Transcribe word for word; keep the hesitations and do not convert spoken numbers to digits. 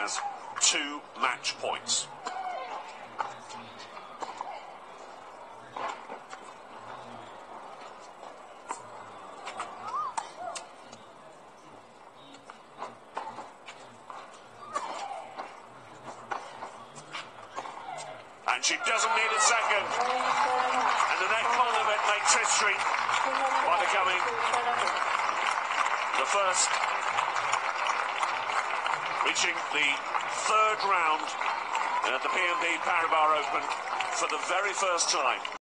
has two match points. And she doesn't need a second. And Anett Kontaveit makes history by becoming the first, reaching the third round at the B N P Paribas Open for the very first time.